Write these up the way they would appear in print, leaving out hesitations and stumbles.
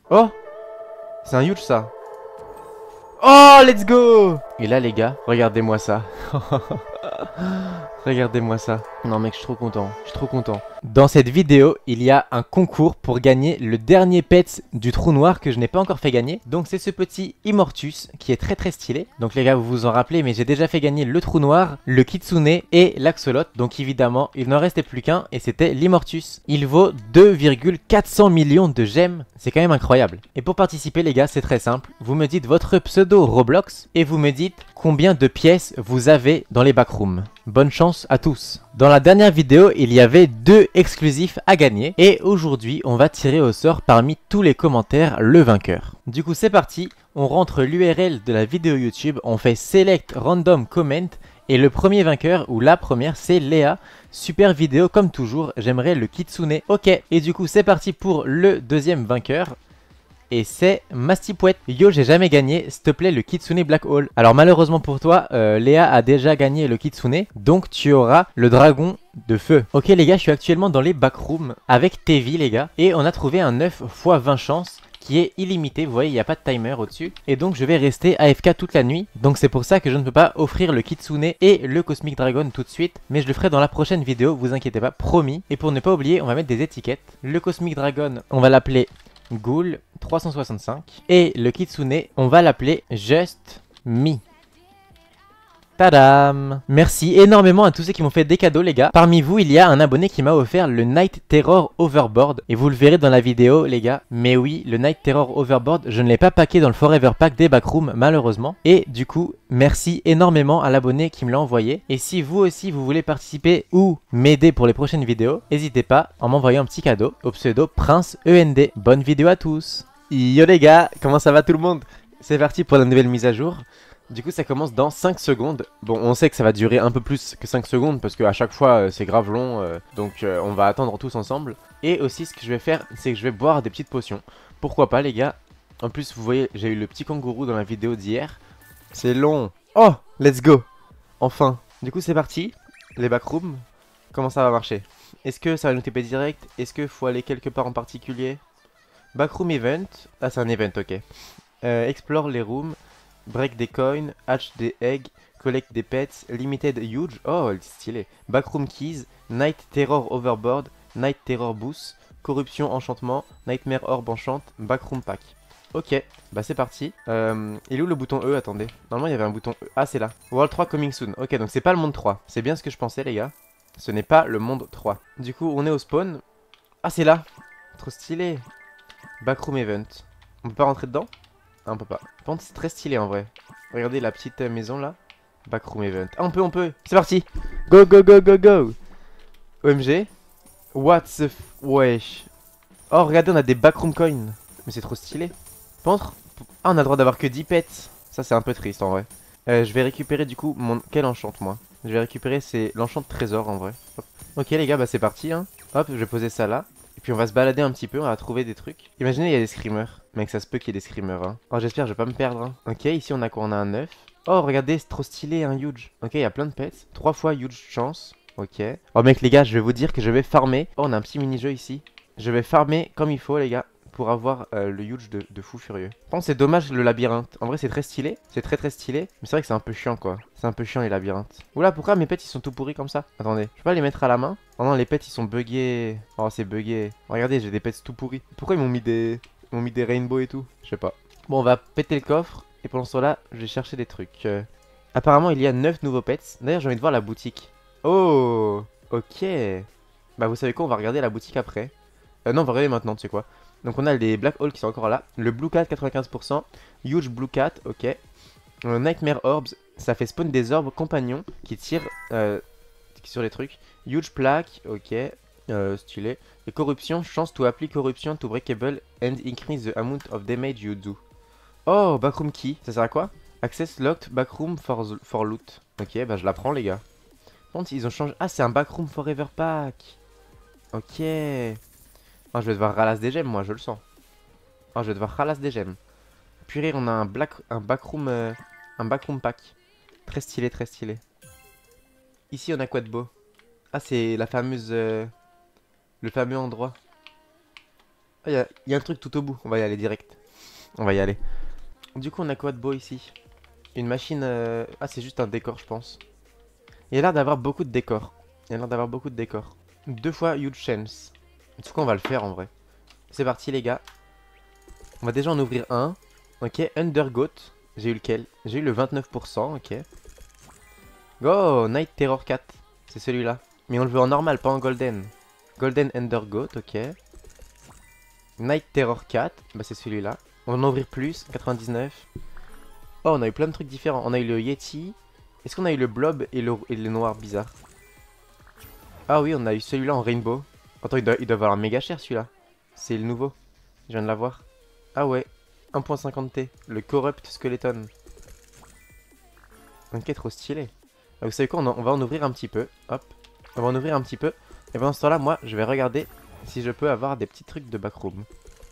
Oh, c'est un huge ça. Oh, let's go. Et là les gars, regardez-moi ça. Regardez-moi ça. Non mec, je suis trop content. Je suis trop content. Dans cette vidéo, il y a un concours pour gagner le dernier pet du trou noir que je n'ai pas encore fait gagner. Donc c'est ce petit Immortus qui est très stylé. Donc les gars, vous vous en rappelez, mais j'ai déjà fait gagner le trou noir, le Kitsune et l'Axolot. Donc évidemment, il n'en restait plus qu'un et c'était l'Immortus. Il vaut 2,400 millions de gemmes. C'est quand même incroyable. Et pour participer les gars, c'est très simple. Vous me dites votre pseudo Roblox et vous me dites combien de pièces vous avez dans les backrooms. Bonne chance à tous. Dans la dernière vidéo, il y avait 2 exclusifs à gagner. Et aujourd'hui, on va tirer au sort parmi tous les commentaires le vainqueur. Du coup, c'est parti. On rentre l'URL de la vidéo YouTube. On fait Select Random Comment. Et le premier vainqueur, ou la première, c'est Léa. Super vidéo comme toujours. J'aimerais le Kitsune. Ok. Et du coup, c'est parti pour le deuxième vainqueur. Et c'est Mastipouette. Yo, j'ai jamais gagné, s'il te plaît, le Kitsune Black Hole. Alors malheureusement pour toi, Léa a déjà gagné le Kitsune. Donc tu auras le dragon de feu. Ok les gars, je suis actuellement dans les backrooms avec Tevi les gars. Et on a trouvé un 9 x 20 chances qui est illimité. Vous voyez, il n'y a pas de timer au-dessus. Et donc je vais rester AFK toute la nuit. Donc c'est pour ça que je ne peux pas offrir le Kitsune et le Cosmic Dragon tout de suite. Mais je le ferai dans la prochaine vidéo, vous inquiétez pas, promis. Et pour ne pas oublier, on va mettre des étiquettes. Le Cosmic Dragon, on va l'appeler Ghoul 365 et le Kitsune, on va l'appeler Just Me. Tadam! Merci énormément à tous ceux qui m'ont fait des cadeaux les gars. Parmi vous, il y a un abonné qui m'a offert le Night Terror Overboard. Et vous le verrez dans la vidéo les gars. Mais oui, le Night Terror Overboard, je ne l'ai pas packé dans le Forever Pack des backrooms malheureusement. Et du coup, merci énormément à l'abonné qui me l'a envoyé. Et si vous aussi vous voulez participer ou m'aider pour les prochaines vidéos, n'hésitez pas en m'envoyant un petit cadeau au pseudo Prince END. Bonne vidéo à tous! Yo les gars, comment ça va tout le monde? C'est parti pour la nouvelle mise à jour. Du coup ça commence dans 5 secondes. Bon on sait que ça va durer un peu plus que 5 secondes parce qu'à chaque fois c'est grave long. Donc on va attendre tous ensemble. Et aussi ce que je vais faire c'est que je vais boire des petites potions. Pourquoi pas les gars. En plus vous voyez j'ai eu le petit kangourou dans la vidéo d'hier. C'est long. Oh let's go. Enfin. Du coup c'est parti. Les backrooms. Comment ça va marcher? Est-ce que ça va nous TP direct? Est-ce qu'il faut aller quelque part en particulier? Backroom event. Ah c'est un event ok. Explore les rooms. Break des coins, hatch des eggs, collect des pets, limited huge, oh stylé, backroom keys, night terror overboard, night terror boost, corruption enchantement, nightmare orb enchant, backroom pack. Ok, bah c'est parti. Il est où le bouton E? Attendez, normalement il y avait un bouton E. Ah c'est là, World 3 coming soon. Ok donc c'est pas le monde 3, c'est bien ce que je pensais les gars. Ce n'est pas le monde 3. Du coup on est au spawn. Ah c'est là, trop stylé. Backroom event, on peut pas rentrer dedans? Ah, on peut pas. Par contre, c'est très stylé en vrai. Regardez la petite maison là. Backroom event. Ah, on peut. C'est parti. Go, go, go, go, go. OMG. What the f... Wesh. Oh, regardez, on a des backroom coins. Mais c'est trop stylé. Par contre... Ah, on a le droit d'avoir que 10 pets. Ça, c'est un peu triste en vrai. Je vais récupérer du coup mon... Quel enchant moi? Je vais récupérer c'est l'enchant de trésor en vrai. Hop. Ok les gars, bah c'est parti hein. Hop, je vais poser ça là. Et puis on va se balader un petit peu, on va trouver des trucs. Imaginez il y a des screamers. Mec ça se peut qu'il y ait des screamers hein. Oh j'espère je vais pas me perdre hein. Ok ici on a quoi? On a un 9. Oh regardez c'est trop stylé un huge. Ok il y a plein de pets. 3 fois huge chance. Ok. Oh mec les gars je vais vous dire que je vais farmer. Oh on a un petit mini-jeu ici. Je vais farmer comme il faut les gars. Pour avoir le huge de fou furieux. Par contre c'est dommage le labyrinthe. En vrai c'est très stylé. C'est très stylé. Mais c'est vrai que c'est un peu chiant quoi. C'est un peu chiant les labyrinthes. Oula pourquoi mes pets ils sont tout pourris comme ça? Attendez. Je peux pas les mettre à la main? Oh non les pets ils sont buggés. Oh c'est buggé. Regardez j'ai des pets tout pourris. Pourquoi ils m'ont mis des... rainbows et tout? Je sais pas. Bon on va péter le coffre. Et pendant ce temps là je vais chercher des trucs. Apparemment il y a 9 nouveaux pets. D'ailleurs j'ai envie de voir la boutique. Oh ok. Bah vous savez quoi on va regarder la boutique après. Non on va regarder maintenant tu sais quoi. Donc on a les Black Hole qui sont encore là. Le Blue Cat 95%. Huge Blue Cat, ok. Nightmare Orbs, ça fait spawn des orbes compagnons qui tirent sur les trucs. Huge Plaque, ok. Stylé. Et corruption, chance to apply corruption to breakable and increase the amount of damage you do. Oh, backroom key, ça sert à quoi? Access locked backroom for loot. Ok, bah je la prends les gars. Par contre ils ont changé. Ah c'est un backroom forever pack. Ok. Oh, je vais devoir ralasse des gemmes, moi, je le sens. Oh, je vais devoir ralasse des gemmes. Purée, on a un backroom pack. Très stylé, très stylé. Ici, on a quoi de beau? Ah, c'est la fameuse... le fameux endroit. Ah, y a un truc tout au bout. On va y aller direct. On va y aller. Du coup, on a quoi de beau ici? Une machine... Ah, c'est juste un décor, je pense. Il a l'air d'avoir beaucoup de décors. Il a l'air d'avoir beaucoup de décors. Deux fois huge chance. Du coup, on va le faire en vrai. C'est parti, les gars. On va déjà en ouvrir un. Ok, Undergoat. J'ai eu lequel? J'ai eu le 29%, ok. Go, Night Terror 4. C'est celui-là. Mais on le veut en normal, pas en golden. Golden Undergoat, ok. Night Terror 4, bah c'est celui-là. On va en ouvrir plus, 99. Oh, on a eu plein de trucs différents. On a eu le Yeti. Est-ce qu'on a eu le Blob et le noir bizarre? Ah oui, on a eu celui-là en rainbow. Attends, il doit valoir méga cher celui-là. C'est le nouveau. Je viens de l'avoir. Ah ouais, 1.50T. Le Corrupt Skeleton. Ok, trop stylé. Ah, vous savez quoi, on va en ouvrir un petit peu. Hop, on va en ouvrir un petit peu. Et pendant ce temps-là, moi, je vais regarder si je peux avoir des petits trucs de backroom.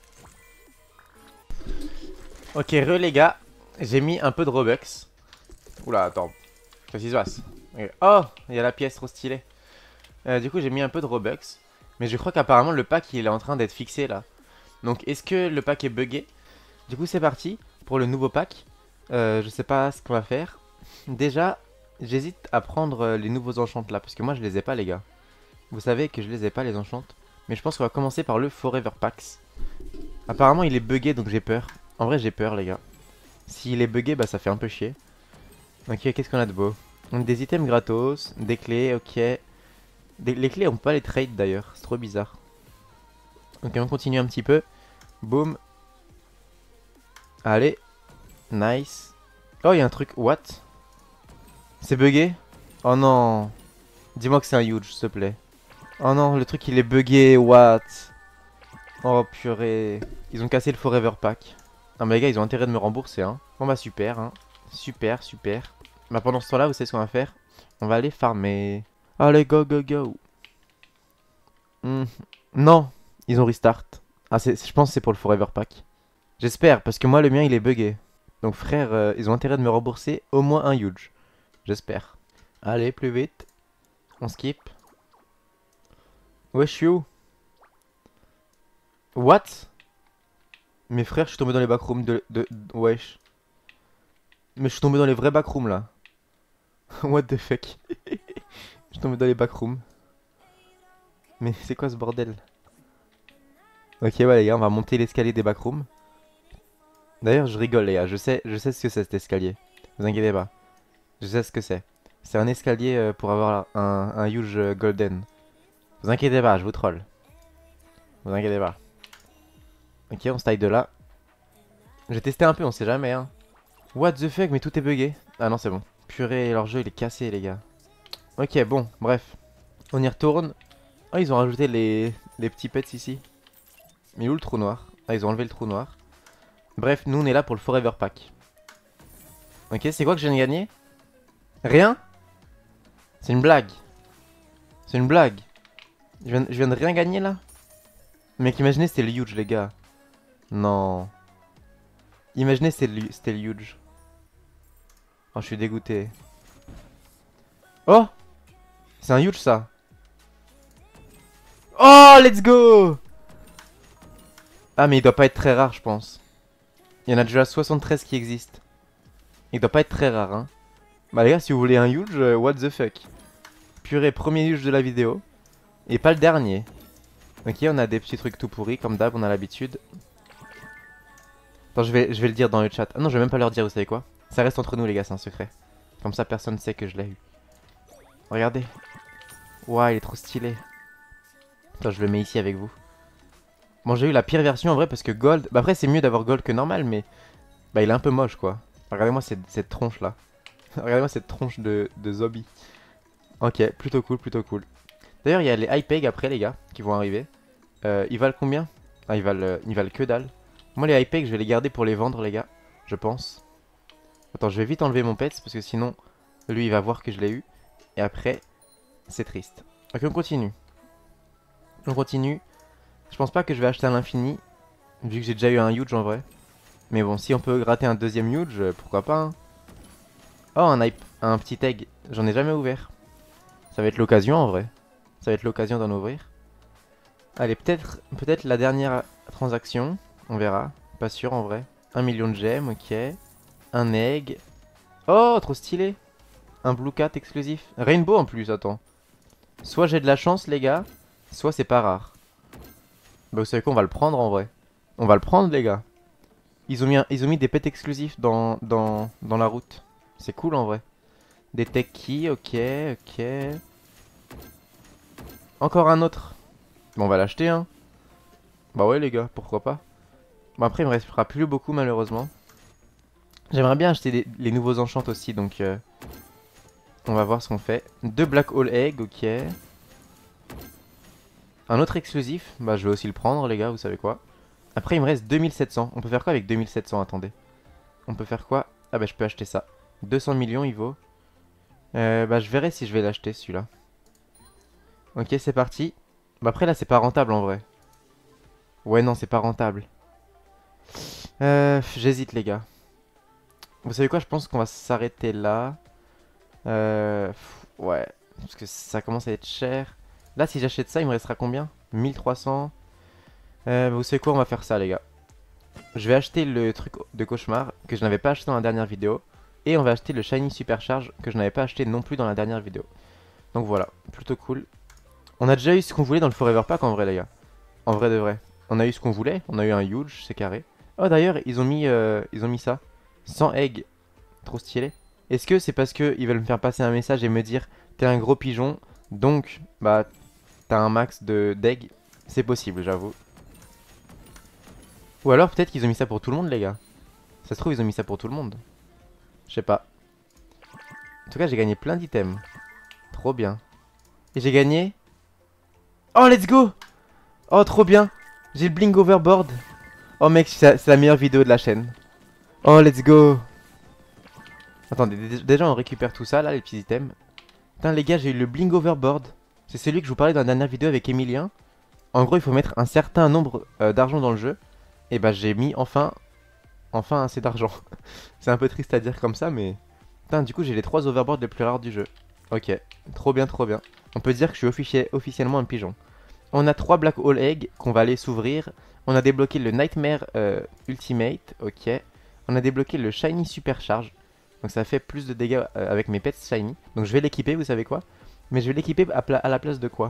Ok, les gars, j'ai mis un peu de Robux. Oula, attends. Qu'est-ce qui se passe? Oh, il y a la pièce trop stylée. Du coup, j'ai mis un peu de Robux. Mais je crois qu'apparemment, le pack, il est en train d'être fixé là. Donc, est-ce que le pack est buggé? Du coup, c'est parti pour le nouveau pack. Je sais pas ce qu'on va faire. Déjà, j'hésite à prendre les nouveaux enchantes là. Parce que moi, je les ai pas, les gars. Vous savez que je les ai pas, les enchantes. Mais je pense qu'on va commencer par le Forever Packs. Apparemment, il est buggé, donc j'ai peur. En vrai, j'ai peur, les gars. S'il est buggé, bah ça fait un peu chier. Ok, qu'est-ce qu'on a de beau? Donc, des items gratos, des clés, ok. Les clés, on peut pas les trade d'ailleurs, c'est trop bizarre. Ok, on continue un petit peu. Boum. Allez. Nice. Oh, il y a un truc. What? C'est buggé? Oh non. Dis-moi que c'est un huge, s'il te plaît. Oh non, le truc il est buggé. What? Oh purée. Ils ont cassé le Forever Pack. Non mais les gars, ils ont intérêt de me rembourser, hein. Bon bah super, hein. Super, super. Bah pendant ce temps-là, vous savez ce qu'on va faire? On va aller farmer. Allez, go, go, go. Non, ils ont restart. Ah, je pense que c'est pour le Forever Pack. J'espère, parce que moi, le mien, il est buggé. Donc frère, ils ont intérêt de me rembourser au moins un huge. J'espère. Allez, plus vite. On skip. Wesh, you. What? Mes frères, je suis tombé dans les backrooms Wesh. Mais je suis tombé dans les vrais backrooms, là. What the fuck? Je suis tombé dans les backrooms. Mais c'est quoi ce bordel? Ok, ouais, les gars, on va monter l'escalier des backrooms. D'ailleurs, je rigole, les gars. Je sais ce que c'est cet escalier. Vous inquiétez pas. Je sais ce que c'est. C'est un escalier pour avoir un huge golden. Vous inquiétez pas, je vous troll. Vous inquiétez pas. Ok, on se taille de là. J'ai testé un peu, on sait jamais, hein. What the fuck, mais tout est bugué. Ah non, c'est bon. Purée, leur jeu, il est cassé, les gars. Ok, bon, bref. On y retourne. Oh, ils ont rajouté les petits pets ici. Mais où le trou noir? Ah, ils ont enlevé le trou noir. Bref, nous, on est là pour le Forever Pack. Ok, c'est quoi que je viens de gagner? Rien? C'est une blague. C'est une blague. Je viens de rien gagner, là? Mec, imaginez c'était le huge, les gars. Non. Imaginez c'était le huge. Oh, je suis dégoûté. Oh! C'est un huge, ça. Oh, let's go! Ah, mais il doit pas être très rare, je pense. Il y en a déjà 73 qui existent. Il doit pas être très rare, hein. Bah, les gars, si vous voulez un huge, what the fuck. Purée, premier huge de la vidéo. Et pas le dernier. Ok, on a des petits trucs tout pourris, comme d'hab, on a l'habitude. Attends, je vais le dire dans le chat. Ah non, je vais même pas leur dire, vous savez quoi? Ça reste entre nous, les gars, c'est un secret. Comme ça, personne ne sait que je l'ai eu. Regardez. Ouah, il est trop stylé. Attends, je le mets ici avec vous. Bon, j'ai eu la pire version en vrai parce que Gold... Bah après, c'est mieux d'avoir Gold que normal, mais... Bah, il est un peu moche, quoi. Regardez-moi cette tronche-là. Regardez-moi cette tronche de zombie. Ok, plutôt cool, plutôt cool. D'ailleurs, il y a les iPeg après, les gars, qui vont arriver. Ils valent combien? Ah, ils valent que dalle. Moi, les iPeg, je vais les garder pour les vendre, les gars. Je pense. Attends, je vais vite enlever mon pets parce que sinon, lui, il va voir que je l'ai eu. Et après, c'est triste. Ok, on continue. On continue. Je pense pas que je vais acheter à l'infini, vu que j'ai déjà eu un huge en vrai. Mais bon, si on peut gratter un deuxième huge, pourquoi pas, hein. Oh, un petit egg. J'en ai jamais ouvert. Ça va être l'occasion en vrai. Ça va être l'occasion d'en ouvrir. Allez, peut-être la dernière Transaction, on verra. Pas sûr en vrai. 1 million de gemmes, ok. Un egg. Oh, trop stylé. Un blue cat exclusif. Rainbow en plus, attends. Soit j'ai de la chance les gars, soit c'est pas rare. Bah vous savez quoi, on va le prendre en vrai. On va le prendre les gars. Ils ont mis des pets exclusifs dans la route. C'est cool en vrai. Des tech keys, ok, ok. Encore un autre. Bon, on va l'acheter hein. Bah ouais les gars, pourquoi pas. Bon après il me restera plus beaucoup malheureusement. J'aimerais bien acheter les nouveaux enchants aussi donc on va voir ce qu'on fait. 2 Black Hole Egg, ok. Un autre exclusif, bah je vais aussi le prendre les gars, vous savez quoi. Après il me reste 2700, on peut faire quoi avec 2700, attendez. On peut faire quoi? Ah bah je peux acheter ça. 200 millions il vaut. Bah je verrai si je vais l'acheter celui-là. Ok c'est parti. Bah après là c'est pas rentable en vrai. Ouais non c'est pas rentable. J'hésite les gars. Vous savez quoi, je pense qu'on va s'arrêter là. Ouais, parce que ça commence à être cher. Là si j'achète ça il me restera combien? 1300. Vous savez quoi, on va faire ça les gars. Je vais acheter le truc de cauchemar que je n'avais pas acheté dans la dernière vidéo. Et on va acheter le Shiny Supercharge que je n'avais pas acheté non plus dans la dernière vidéo. Donc voilà, plutôt cool. On a déjà eu ce qu'on voulait dans le Forever Pack en vrai les gars. En vrai de vrai. On a eu ce qu'on voulait, on a eu un huge, c'est carré. Oh d'ailleurs, ils ont mis ça. 100 eggs. Trop stylé. Est-ce que c'est parce qu'ils veulent me faire passer un message et me dire t'es un gros pigeon, donc bah t'as un max d'eggs? C'est possible, j'avoue. Ou alors peut-être qu'ils ont mis ça pour tout le monde les gars. Ça se trouve ils ont mis ça pour tout le monde. Je sais pas. En tout cas j'ai gagné plein d'items. Trop bien. Et j'ai gagné... Oh let's go. Oh trop bien. J'ai le bling overboard. Oh mec c'est la meilleure vidéo de la chaîne. Oh let's go. Attendez, déjà on récupère tout ça là, les petits items. Putain les gars, j'ai eu le bling overboard. C'est celui que je vous parlais dans la dernière vidéo avec Emilien. En gros il faut mettre un certain nombre d'argent dans le jeu. Et bah j'ai mis enfin assez d'argent. C'est un peu triste à dire comme ça mais... Putain du coup j'ai les 3 overboards les plus rares du jeu. Ok, trop bien trop bien. On peut dire que je suis officiellement un pigeon. On a 3 Black Hole Egg qu'on va aller s'ouvrir. On a débloqué le Nightmare Ultimate, ok. On a débloqué le Shiny Supercharge. Donc ça fait plus de dégâts avec mes pets shiny. Donc je vais l'équiper, vous savez quoi? Mais je vais l'équiper à la place de quoi?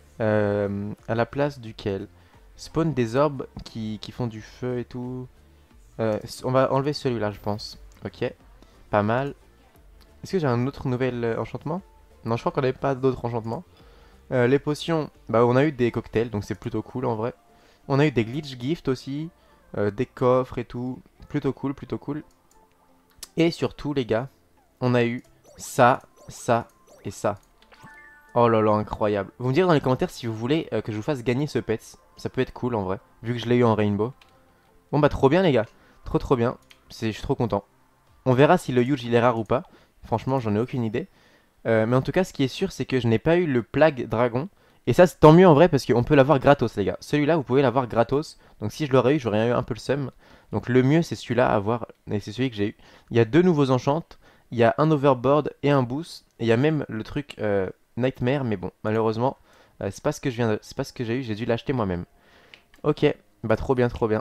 À la place duquel? Spawn des orbes qui font du feu et tout. On va enlever celui-là, je pense. Ok, pas mal. Est-ce que j'ai un autre nouvel enchantement? Non, je crois qu'on n'avait pas d'autres enchantements. Les potions, bah on a eu des cocktails, donc c'est plutôt cool en vrai. On a eu des glitch gifts aussi, des coffres et tout. Plutôt cool, plutôt cool. Et surtout les gars, on a eu ça, ça et ça. Oh là là, incroyable. Vous me direz dans les commentaires si vous voulez que je vous fasse gagner ce pets. Ça peut être cool en vrai, vu que je l'ai eu en rainbow. Bon bah trop bien les gars, trop bien. Je suis trop content. On verra si le huge il est rare ou pas. Franchement j'en ai aucune idée. Mais en tout cas ce qui est sûr c'est que je n'ai pas eu le plague dragon. Et ça c'est tant mieux en vrai parce qu'on peut l'avoir gratos les gars. Celui-là vous pouvez l'avoir gratos. Donc si je l'aurais eu j'aurais eu un peu le seum. Donc le mieux c'est celui-là à avoir. Et c'est celui que j'ai eu. Il y a 2 nouveaux enchants. Il y a un overboard et un boost. Et il y a même le truc Nightmare. Mais bon malheureusement c'est pas ce que c'est pas ce que j'ai eu. J'ai dû l'acheter moi-même. Ok. Bah trop bien trop bien.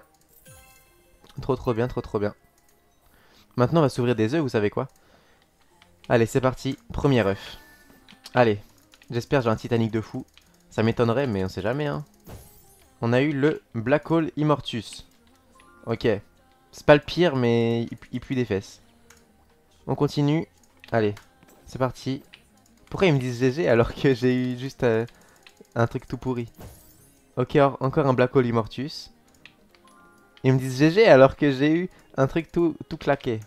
Trop bien. Maintenant on va s'ouvrir des œufs, vous savez quoi? Allez c'est parti. Premier œuf. Allez. J'espère j'ai un Titanic de fou. Ça m'étonnerait mais on sait jamais hein. On a eu le Black Hole Immortus. Ok. C'est pas le pire mais il pue des fesses. On continue. Allez. C'est parti. Pourquoi ils me disent GG alors que j'ai eu juste un truc tout pourri? Ok, encore un Black Hole Immortus. Ils me disent GG alors que j'ai eu un truc tout claqué.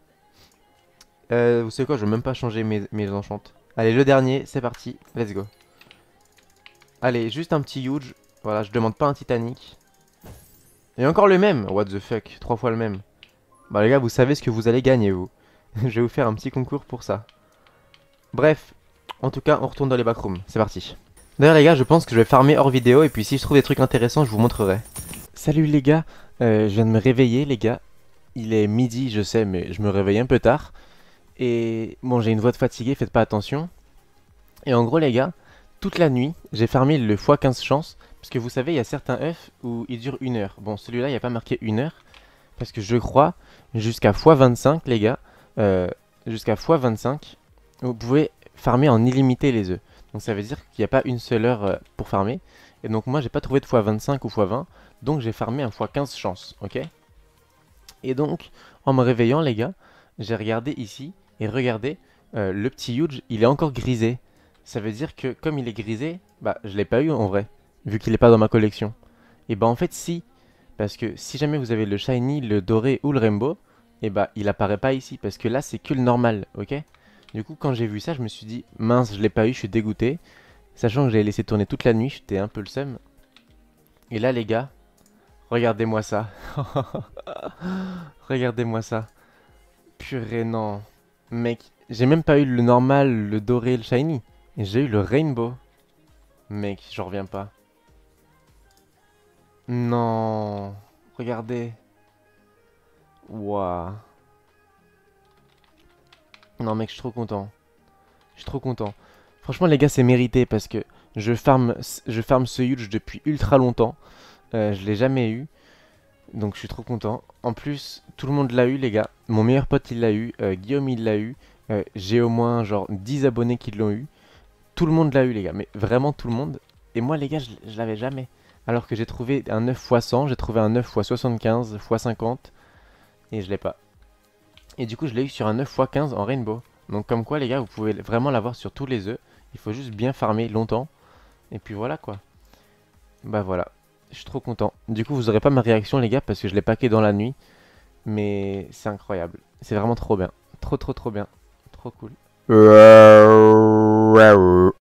Vous savez quoi, je vais même pas changer mes enchantes. Allez, le dernier, c'est parti. Let's go. Allez, juste un petit huge. Voilà, je demande pas un Titanic. Et encore le même. What the fuck, 3 fois le même. Bah les gars, vous savez ce que vous allez gagner, vous. Je vais vous faire un petit concours pour ça. Bref, en tout cas, on retourne dans les backrooms. C'est parti. D'ailleurs les gars, je pense que je vais farmer hors vidéo. Et puis si je trouve des trucs intéressants, je vous montrerai. Salut les gars, je viens de me réveiller les gars. Il est midi, je sais, mais je me réveille un peu tard. Et bon, j'ai une voix de fatigué, faites pas attention. Et en gros les gars, toute la nuit, j'ai farmé le x15 chance. Parce que vous savez, il y a certains œufs où ils durent 1 heure. Bon, celui-là, il n'y a pas marqué 1 heure. Parce que je crois, jusqu'à x25, les gars, jusqu'à x25, vous pouvez farmer en illimité les œufs. Donc ça veut dire qu'il n'y a pas une seule heure pour farmer. Et donc moi, j'ai pas trouvé de x25 ou x20. Donc j'ai farmé un x15 chance, ok? Et donc, en me réveillant, les gars, j'ai regardé ici. Et regardez, le petit huge, il est encore grisé. Ça veut dire que comme il est grisé, bah je l'ai pas eu en vrai, vu qu'il n'est pas dans ma collection. Et bah en fait si, parce que si jamais vous avez le shiny, le doré ou le rainbow, et bah il apparaît pas ici, parce que là c'est que le normal, ok? Du coup quand j'ai vu ça, je me suis dit, mince, je l'ai pas eu, je suis dégoûté. Sachant que j'avais laissé tourner toute la nuit, j'étais un peu le seum. Et là les gars, regardez-moi ça. Regardez-moi ça. Purée non. Mec, j'ai même pas eu le normal, le doré, le shiny. J'ai eu le rainbow. Mec, j'en reviens pas. Non. Regardez. Waouh. Non mec, je suis trop content. Je suis trop content. Franchement les gars, c'est mérité parce que je farme ce huge depuis ultra longtemps. Je l'ai jamais eu. Donc je suis trop content. En plus, tout le monde l'a eu les gars. Mon meilleur pote il l'a eu. Guillaume il l'a eu. J'ai au moins genre 10 abonnés qui l'ont eu. Tout le monde l'a eu les gars. Mais vraiment tout le monde. Et moi les gars, je l'avais jamais. Alors que j'ai trouvé un 9 x 100, j'ai trouvé un 9 x 75, x 50. Et je l'ai pas. Et du coup, je l'ai eu sur un 9 x 15 en rainbow. Donc comme quoi les gars, vous pouvez vraiment l'avoir sur tous les œufs. Il faut juste bien farmer longtemps. Et puis voilà quoi. Bah voilà. Je suis trop content. Du coup, vous aurez pas ma réaction les gars parce que je l'ai packé dans la nuit. Mais c'est incroyable. C'est vraiment trop bien. Trop trop trop bien. Trop cool.